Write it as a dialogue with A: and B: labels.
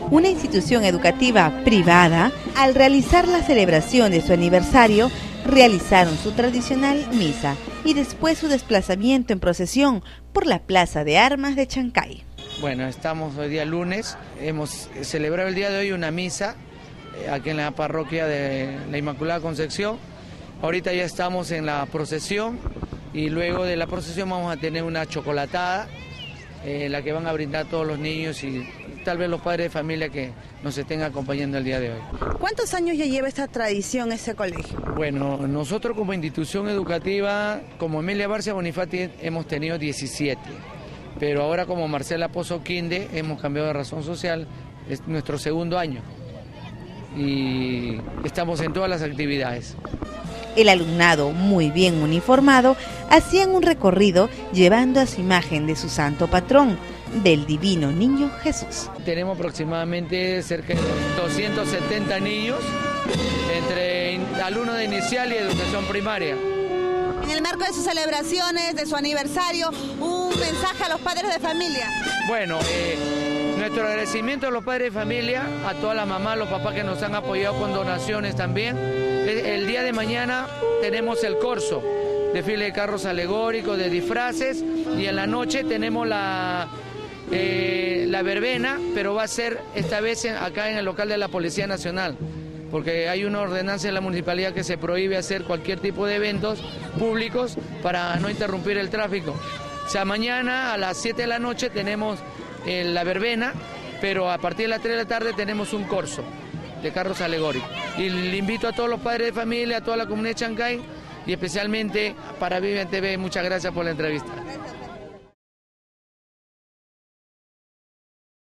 A: una institución educativa privada, al realizar la celebración de su aniversario, realizaron su tradicional misa y después su desplazamiento en procesión por la Plaza de Armas de Chancay.
B: Bueno, estamos hoy día lunes, hemos celebrado el día de hoy una misa aquí en la parroquia de la Inmaculada Concepción. Ahorita ya estamos en la procesión y luego de la procesión vamos a tener una chocolatada, la que van a brindar todos los niños y tal vez los padres de familia que nos estén acompañando el día de hoy.
C: ¿Cuántos años ya lleva esta tradición ese colegio?
B: Bueno, nosotros como institución educativa, como Emilia Barcia Bonifati, hemos tenido 17, pero ahora como Marcela Pozo Quinde hemos cambiado de razón social, es nuestro segundo año y estamos en todas las actividades.
A: El alumnado, muy bien uniformado, hacían un recorrido llevando a su imagen de su santo patrón, del Divino Niño Jesús.
B: Tenemos aproximadamente cerca de 270 niños, entre alumnos de inicial y educación primaria.
C: En el marco de sus celebraciones, de su aniversario, un mensaje a los padres de familia.
B: Bueno, nuestro agradecimiento a los padres de familia, a todas las mamás, los papás que nos han apoyado con donaciones también. El día de mañana tenemos el corso, desfile de carros alegóricos, de disfraces, y en la noche tenemos la verbena, pero va a ser esta vez acá en el local de la Policía Nacional, porque hay una ordenanza en la municipalidad que se prohíbe hacer cualquier tipo de eventos públicos para no interrumpir el tráfico. O sea, mañana a las 7 de la noche tenemos la verbena, pero a partir de las 3 de la tarde tenemos un corso de carros alegóricos. Y le invito a todos los padres de familia, a toda la comunidad de Chancay y especialmente para Vivian TV, muchas gracias por la entrevista.